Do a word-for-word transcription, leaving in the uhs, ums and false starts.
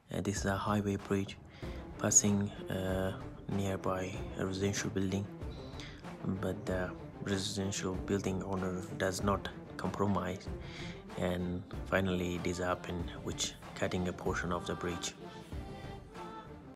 Uh, this is a highway bridge passing uh, nearby a residential building, but the residential building owner does not compromise, and finally this happened, which cutting a portion of the bridge.